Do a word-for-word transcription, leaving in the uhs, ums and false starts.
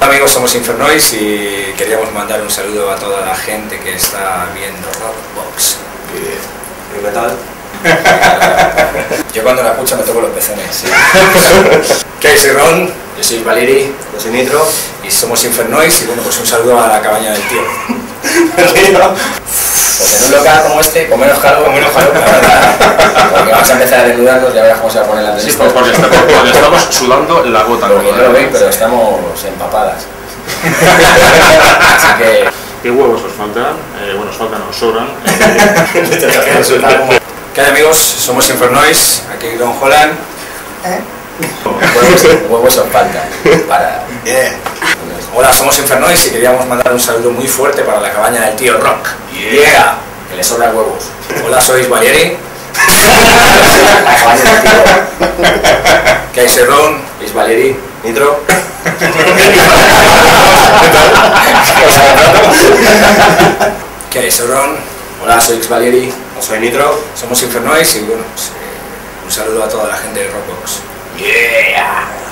Amigos, somos Infernoise y queríamos mandar un saludo a toda la gente que está viendo Rockbox. ¿Y qué tal? Yo cuando la escucho me toco los pezones. Sí. ¿Qué hay? Soy Ron, yo soy Valeri, Yo soy Nitro. y somos Infernoise y bueno, pues un saludo a la cabaña del tío. Pues en un local como este, con menos calor, con menos calor, la verdad, porque vamos a empezar a desnudarnos, ya verás cómo se va a poner la Sí, entrevista. pues porque, está- porque estamos sudando la gota. Porque no lo veis, pero ¿no? estamos empapadas. Así que... ¿Qué huevos os faltan? Eh, bueno, os faltan, os sobran. ¿Qué hay, amigos? Somos Infernoise, aquí Don Holland. Huevos, huevos os faltan. Para... Bien. Hola, somos Infernoise y queríamos mandar un saludo muy fuerte para la cabaña del tío Rock. Yeah. Que le sobran huevos. Hola, sois Valeri. La cabaña del tío. ¿Qué hay? Soy Ron, sois Valeri. Nitro. ¿Qué hay? Soy Ron. Hola, soy Valeri. Soy Nitro. Somos Infernoise y bueno, pues, eh, un saludo a toda la gente de Rockbox. Yeah.